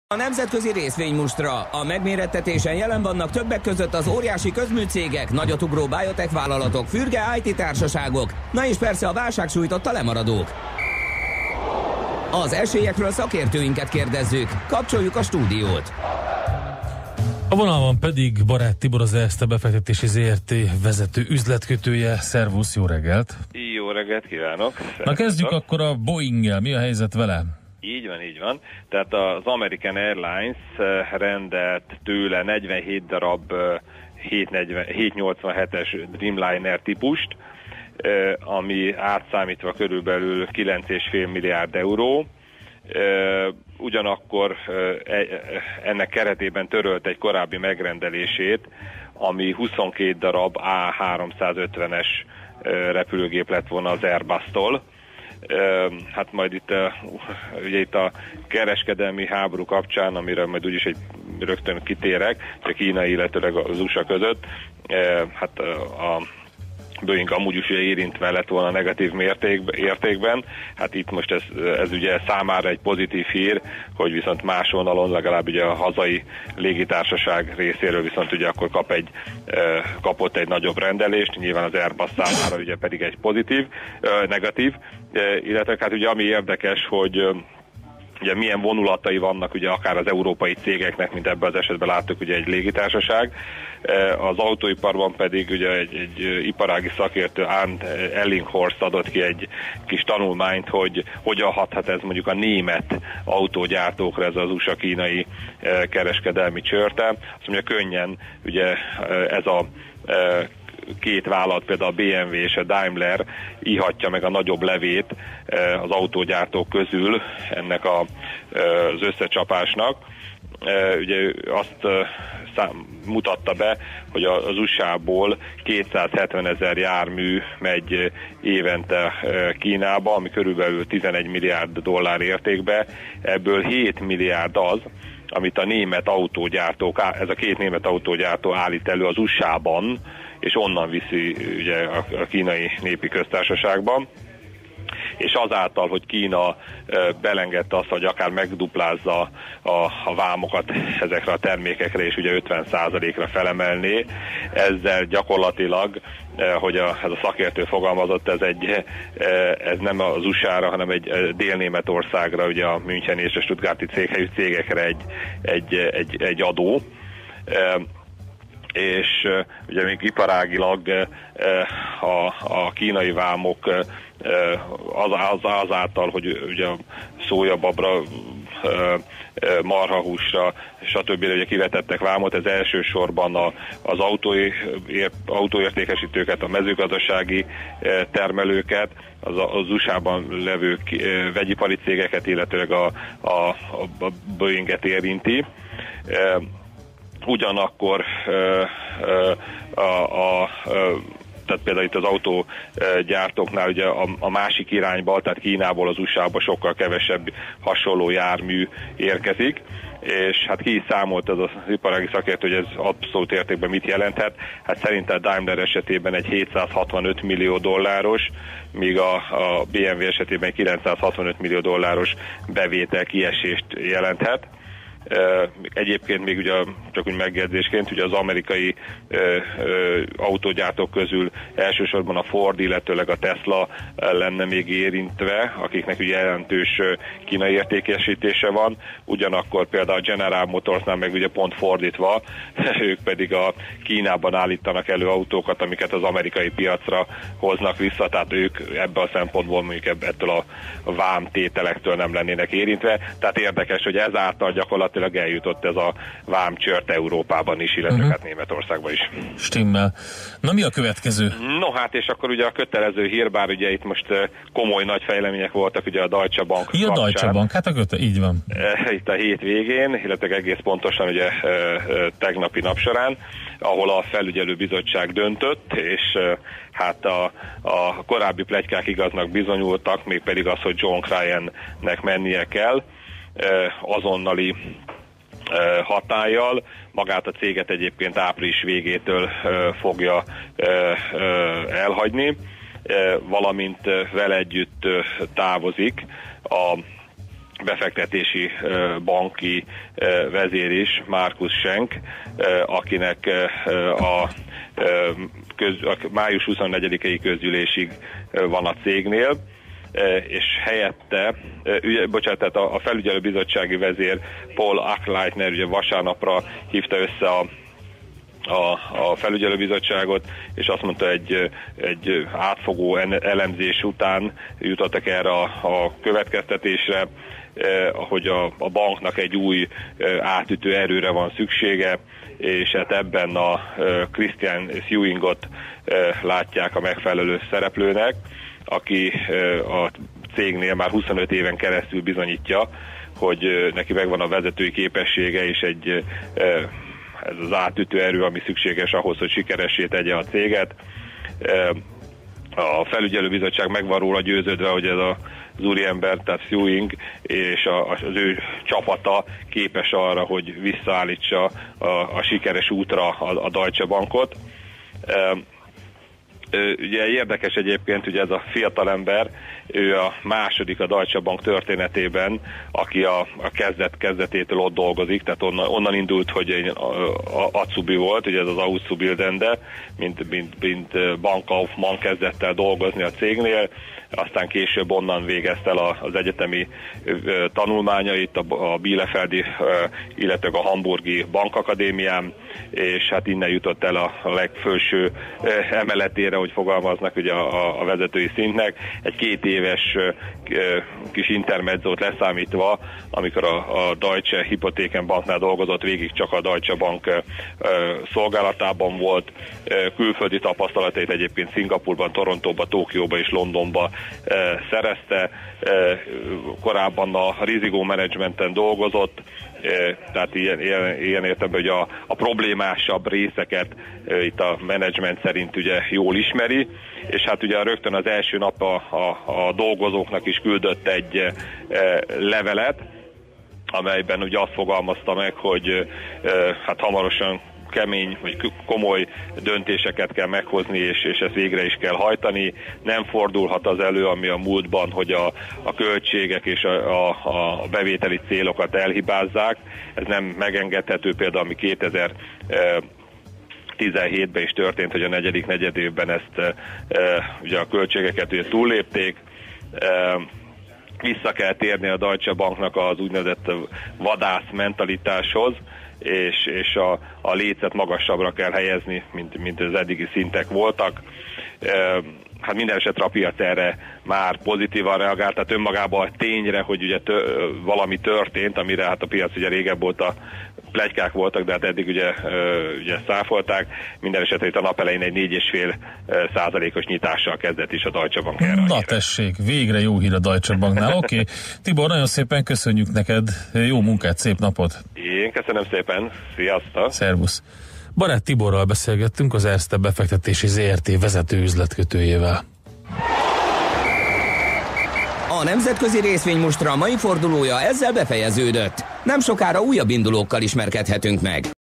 A nemzetközi részvénymustra. A megmérettetésen jelen vannak többek között az óriási közműcégek, nagyotugró biotech vállalatok, fürge IT társaságok, na és persze a válság sújtotta lemaradók. Az esélyekről szakértőinket kérdezzük. Kapcsoljuk a stúdiót. A vonalban pedig Barát Tibor, az Erste befektetési ZRT vezető üzletkötője. Szervusz, jó reggelt! Jó reggelt kívánok! Na kezdjük akkor a Boeing-el. Mi a helyzet vele? Így van. Tehát az American Airlines rendelt tőle 47 darab 787-es Dreamliner típust, ami átszámítva körülbelül 9,5 milliárd euró. Ugyanakkor ennek keretében törölt egy korábbi megrendelését, ami 22 darab A350-es repülőgép lett volna az Airbus-tól. Hát majd itt a kereskedelmi háború kapcsán, amire majd úgyis rögtön kitérek, a Kína, illetőleg az USA között, hát a Boeing amúgy is érintve lett volna negatív értékben. Hát itt most ez ugye számára egy pozitív hír, hogy viszont más vonalon legalább ugye a hazai légitársaság részéről viszont ugye akkor kapott egy nagyobb rendelést, nyilván az Airbus számára ugye pedig egy negatív, illetve hát ugye ami érdekes, hogy ugye milyen vonulatai vannak ugye akár az európai cégeknek, mint ebben az esetben láttuk ugye egy légitársaság. Az autóiparban pedig ugye egy iparági szakértő, Arndt Ellinghorst adott ki egy kis tanulmányt, hogy hogyan hathat ez mondjuk a német autógyártókra, ez az USA-kínai kereskedelmi csörte. Azt mondja, könnyen ugye ez a két vállalat, például a BMW és a Daimler ihatja meg a nagyobb levét az autógyártók közül ennek az összecsapásnak. Ugye azt mutatta be, hogy az USA-ból 270 000 jármű megy évente Kínába, ami körülbelül 11 milliárd dollár értékbe. Ebből 7 milliárd az, amit a német autógyártók, ez a két német autógyártó állít elő az USA-ban, és onnan viszi ugye a kínai népi köztársaságban. És azáltal, hogy Kína belengedte azt, hogy akár megduplázza a vámokat ezekre a termékekre, és ugye 50%-ra felemelné, ezzel gyakorlatilag, hogy ez a szakértő fogalmazott, ez nem az USA-ra, hanem egy Dél-Németországra, ugye a Müncheni és a Stuttgarti céghelyű cégekre egy adó. És ugye még iparágilag a kínai vámok azáltal, hogy ugye szójababra, marhahúsra, stb. Ugye kivetettek vámot, ez elsősorban az autóértékesítőket, a mezőgazdasági termelőket, az USA-ban levő vegyipari cégeket, illetőleg a Boeinget érinti. Ugyanakkor tehát például itt az autógyártóknál ugye a másik irányba, tehát Kínából az USA-ba sokkal kevesebb hasonló jármű érkezik, és hát ki is számolt az iparági szakértő, hogy ez abszolút értékben mit jelenthet. Hát szerintem a Daimler esetében egy 765 millió dolláros, míg a BMW esetében 965 millió dolláros bevétel kiesést jelenthet. Egyébként még ugye csak úgy megjegyzésként, ugye az amerikai autógyártók közül elsősorban a Ford, illetőleg a Tesla lenne még érintve, akiknek ugye jelentős kínai értékesítése van, ugyanakkor például a General Motorsnál meg ugye pont fordítva, ők pedig a Kínában állítanak elő autókat, amiket az amerikai piacra hoznak vissza, tehát ők ebben a szempontból mondjuk ettől a vámtételektől nem lennének érintve, tehát érdekes, hogy ezáltal gyakorlatilag eljutott ez a vámcsört Európában is, illetve hát Németországban is. Stimmel. Na mi a következő? No hát, és akkor ugye a kötelező hír, bár ugye itt most komoly nagy fejlemények voltak ugye a Deutsche Bank kapcsán. A Deutsche Bank, hát így van. Itt a hét végén, illetve egész pontosan ugye tegnapi nap során, ahol a felügyelőbizottság döntött, és hát a korábbi pletykák igaznak bizonyultak, mégpedig az, hogy John Cryan-nek mennie kell azonnali hatállyal. Magát a céget egyébként április végétől fogja elhagyni, valamint vele együtt távozik a befektetési banki vezér is, Markus Schenk, akinek a május 24-i közgyűlésig van a cégnél, és helyette, tehát a felügyelőbizottsági vezér Paul Achleitner ugye vasárnapra hívta össze a felügyelőbizottságot, és azt mondta, egy átfogó elemzés után jutottak erre a következtetésre, hogy a banknak egy új átütő erőre van szüksége, és hát ebben a Christian Sewingot látják a megfelelő szereplőnek, aki a cégnél már 25 éven keresztül bizonyítja, hogy neki megvan a vezetői képessége, és ez az átütő erő, ami szükséges ahhoz, hogy sikeressé tegye a céget. A felügyelőbizottság meg van róla győződve, hogy ez az úriember, tehát Sewing és az ő csapata képes arra, hogy visszaállítsa a sikeres útra a Deutsche Bankot. Ugye érdekes egyébként, ugye ez a fiatalember, ő a második a Deutsche Bank történetében, aki a kezdetétől ott dolgozik, tehát onnan indult, hogy egy Azubi volt, ugye ez az Auszubildende, mint bankkaufmann kezdett el dolgozni a cégnél, aztán később onnan végezte el az egyetemi tanulmányait a Bielefeldi, illetve a Hamburgi Bankakadémián, és hát innen jutott el a legfelső emeletére, hogy fogalmaznak ugye a vezetői szintnek. Egy 2 éves kis intermedzót leszámítva, amikor a Deutsche Hypothekenbanknál dolgozott, végig csak a Deutsche Bank szolgálatában volt. Külföldi tapasztalatait egyébként Szingapurban, Torontóban, Tokióban és Londonban szerezte. Korábban a rizikó menedzsmenten dolgozott, tehát ilyen értelemben, hogy a problémásabb részeket itt a menedzsment szerint ugye jól ismeri, és hát ugye rögtön az első nap a dolgozóknak is küldött egy levelet, amelyben ugye azt fogalmazta meg, hogy hát hamarosan kemény vagy komoly döntéseket kell meghozni, és ezt végre is kell hajtani. Nem fordulhat az elő, ami a múltban, hogy a költségek és a bevételi célokat elhibázzák. Ez nem megengedhető, például ami 2017-ben is történt, hogy a negyedik negyedévben ezt ugye a költségeket ugye túllépték. Vissza kell térni a Deutsche Banknak az úgynevezett vadász mentalitáshoz, és a lécet magasabbra kell helyezni, mint az eddigi szintek voltak. Hát minden esetre a piac erre már pozitívan reagált, tehát önmagában a tényre, hogy ugye valami történt, amire hát a piac ugye régebb óta pletykák voltak, de hát eddig ugye száfolták. Minden esetre itt a nap elején egy 4,5%-os nyitással kezdett is a Deutsche Bank erre. Na tessék, végre jó hír a Deutsche Banknál. Oké. Tibor, nagyon szépen köszönjük neked, jó munkát, szép napot! Én köszönöm szépen, sziasztok! Szervusz! Barát Tiborral beszélgettünk, az Erste befektetési ZRT vezető üzletkötőjével. A nemzetközi részvénymustra mai fordulója ezzel befejeződött. Nem sokára újabb indulókkal ismerkedhetünk meg.